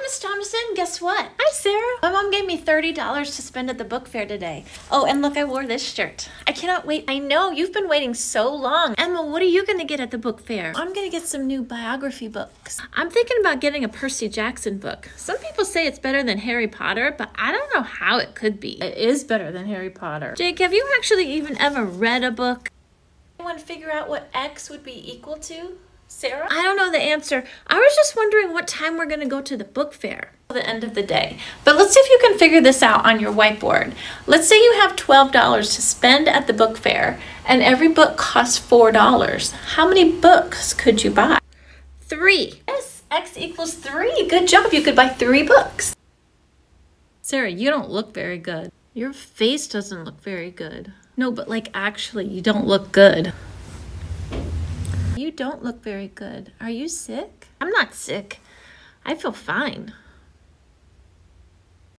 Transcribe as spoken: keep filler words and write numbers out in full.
Miss Thomason, guess what? Hi, Sarah. My mom gave me thirty dollars to spend at the book fair today. Oh, and look, I wore this shirt. I cannot wait. I know, you've been waiting so long. Emma, what are you gonna get at the book fair? I'm gonna get some new biography books. I'm thinking about getting a Percy Jackson book. Some people say it's better than Harry Potter, but I don't know how it could be. It is better than Harry Potter. Jake, have you actually even ever read a book? Anyone figure out what X would be equal to? Sarah? I don't know the answer. I was just wondering what time we're gonna go to the book fair. The end of the day. But let's see if you can figure this out on your whiteboard. Let's say you have twelve dollars to spend at the book fair and every book costs four dollars. How many books could you buy? Three. Yes, X equals three. Good job. You could buy three books. Sarah, you don't look very good. Your face doesn't look very good. No, but like actually, you don't look good. You don't look very good. Are you sick? I'm not sick. I feel fine.